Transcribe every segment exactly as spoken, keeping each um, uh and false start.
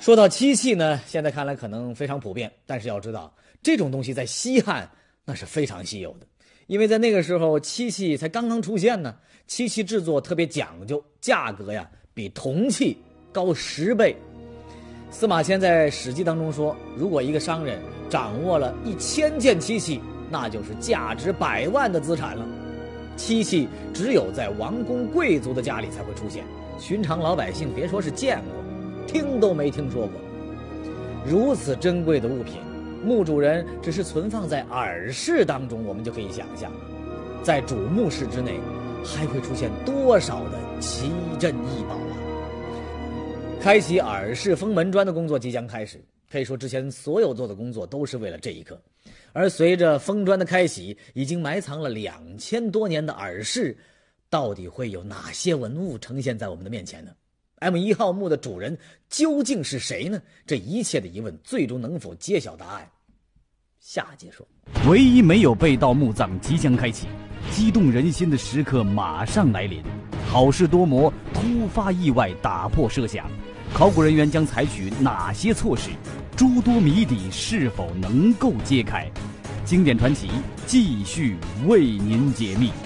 说到漆器呢，现在看来可能非常普遍，但是要知道，这种东西在西汉那是非常稀有的，因为在那个时候漆器才刚刚出现呢，漆器制作特别讲究，价格呀比铜器高十倍。司马迁在《史记》当中说，如果一个商人掌握了一千件漆器，那就是价值百万的资产了。漆器只有在王公贵族的家里才会出现，寻常老百姓别说是见过，听都没听说过。如此珍贵的物品，墓主人只是存放在耳室当中，我们就可以想象，在主墓室之内还会出现多少的奇珍异宝啊！开启耳室封门砖的工作即将开始，可以说之前所有做的工作都是为了这一刻。而随着封砖的开启，已经埋藏了两千多年的耳室，到底会有哪些文物呈现在我们的面前呢？ M 一号墓的主人究竟是谁呢？这一切的疑问最终能否揭晓答案？下节说。 唯一没有被盗墓葬即将开启，激动人心的时刻马上来临。好事多磨，突发意外打破设想，考古人员将采取哪些措施？诸多谜底是否能够揭开？经典传奇继续为您解密。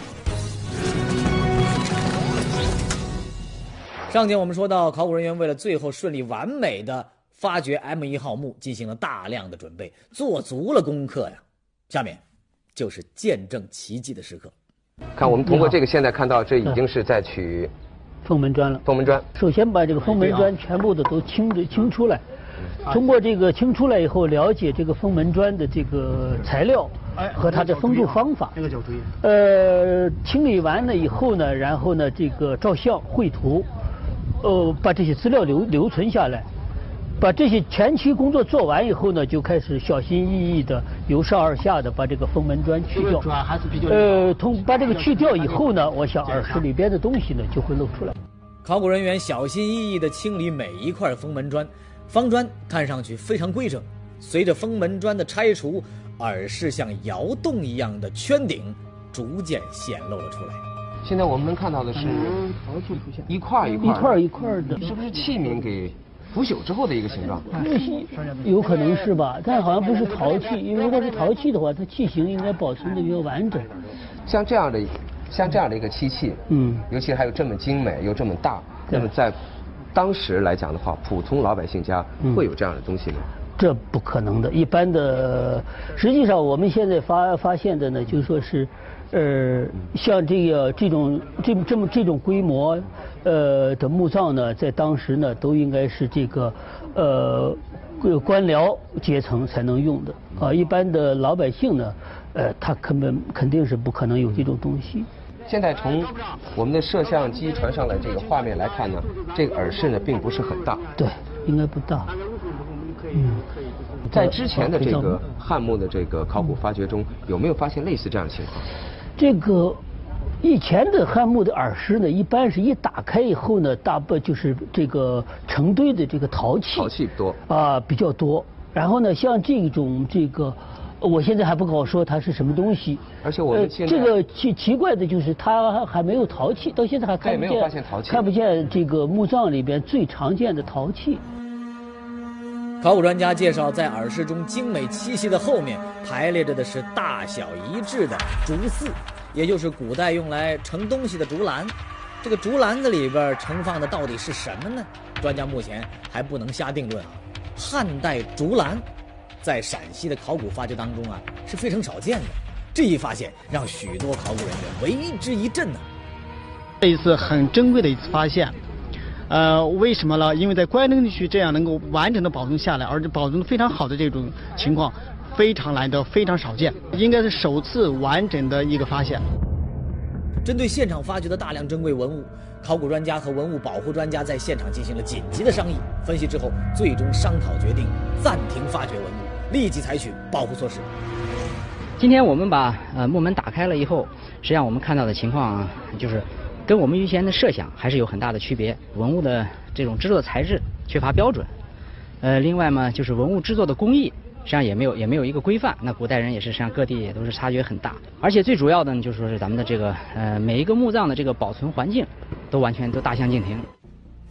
上节我们说到，考古人员为了最后顺利完美的发掘 M 一号墓，进行了大量的准备，做足了功课呀。下面就是见证奇迹的时刻。 看，我们通过这个现在看到，这已经是在取封门砖了。 封门砖， 首先把这个封门砖全部的都清的清出来，通过这个清出来以后，了解这个封门砖的这个材料和它的封住方法。 这个角锥。 呃，清理完了以后呢，然后呢，这个照相绘图，呃，把这些资料留留存下来。把这些前期工作做完以后呢，就开始小心翼翼的由上而下的把这个封门砖去掉。 主要还是比较呃，通把这个去掉以后呢，我想耳室里边的东西呢就会露出来。 考古人员小心翼翼地清理每一块封门砖，方砖看上去非常规整。随着封门砖的拆除，耳室像窑洞一样的圈顶逐渐显露了出来。 现在我们能看到的是陶器出现一块一块一块一块的， 是不是器皿给腐朽之后的一个形状？ 有可能是吧，但好像不是陶器，因为如果是陶器的话，它器型应该保存的比较完整。 像这样的，像这样的一个漆器，嗯，尤其还有这么精美又这么大，那么在当时来讲的话，普通老百姓家会有这样的东西吗？ 这不可能的，一般的，实际上我们现在发发现的呢，就说是，呃，像这个这种这这么这种规模，呃的墓葬呢，在当时呢，都应该是这个，呃，官僚阶层才能用的啊，一般的老百姓呢，呃，他根本肯定是不可能有这种东西。 现在从我们的摄像机传上来这个画面来看呢，这个耳室呢并不是很大， 对，应该不大。 嗯，在之前的这个汉墓的这个考古发掘中，有没有发现类似这样的情况？ 这个以前的汉墓的耳室呢，一般是一打开以后呢，大部就是这个成堆的这个陶器， 陶器多啊，比较多。然后呢，像这种这个，我现在还不好说它是什么东西。 而且我们现在、 呃、这个奇奇怪的就是它还没有陶器，到现在还看不见， 没有发现陶器， 看不见这个墓葬里边最常见的陶器。 考古专家介绍，在耳室中精美漆器的后面排列着的是大小一致的竹耜，也就是古代用来盛东西的竹篮。这个竹篮子里边盛放的到底是什么呢？专家目前还不能下定论啊。汉代竹篮在陕西的考古发掘当中啊是非常少见的，这一发现让许多考古人员为之一振呢、啊。 这一次很珍贵的一次发现。呃，为什么呢？因为在关中地区这样能够完整的保存下来，而且保存的非常好的这种情况，非常难得，非常少见，应该是首次完整的一个发现。 针对现场发掘的大量珍贵文物，考古专家和文物保护专家在现场进行了紧急的商议分析之后，最终商讨决定暂停发掘文物，立即采取保护措施。 今天我们把呃墓门打开了以后，实际上我们看到的情况啊，就是跟我们预先的设想还是有很大的区别。文物的这种制作材质缺乏标准，呃，另外嘛，就是文物制作的工艺实际上也没有也没有一个规范。那古代人也是实际上各地也都是差距很大，而且最主要的呢，就说是咱们的这个呃每一个墓葬的这个保存环境都完全都大相径庭。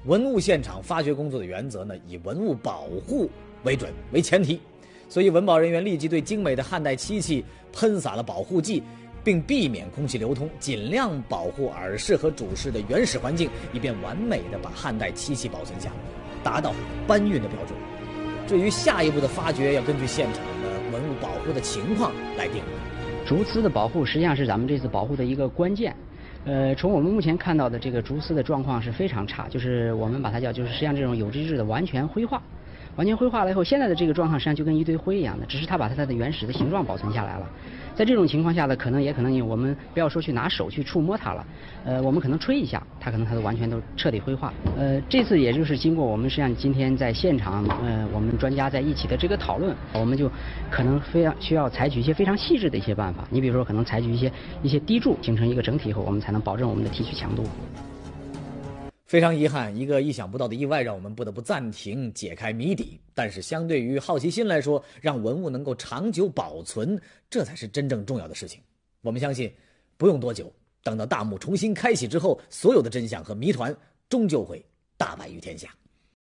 文物现场发掘工作的原则呢，以文物保护为准为前提，所以文保人员立即对精美的汉代漆器喷洒了保护剂，并避免空气流通，尽量保护耳室和主室的原始环境，以便完美的把汉代漆器保存下来，达到搬运的标准。至于下一步的发掘，要根据现场的文物保护的情况来定。 竹丝的保护实际上是咱们这次保护的一个关键。呃，从我们目前看到的这个竹丝的状况是非常差，就是我们把它叫，就是实际上这种有机质的完全灰化，完全灰化了以后，现在的这个状况实际上就跟一堆灰一样的，只是它把它的原始的形状保存下来了。在这种情况下呢，可能也可能我们不要说去拿手去触摸它了，呃，我们可能吹一下，它可能它都完全都彻底灰化。呃，这次也就是经过我们实际上今天在现场，呃，我们专家在一起的这个讨论，我们就可能非常需要采取一些非常细致的一些办法。你比如说，可能采取一些一些滴注，形成一个整体以后，我们才能保证我们的提取强度。 非常遗憾，一个意想不到的意外让我们不得不暂停解开谜底。但是相对于好奇心来说，让文物能够长久保存，这才是真正重要的事情。我们相信，不用多久，等到大幕重新开启之后，所有的真相和谜团终究会大白于天下。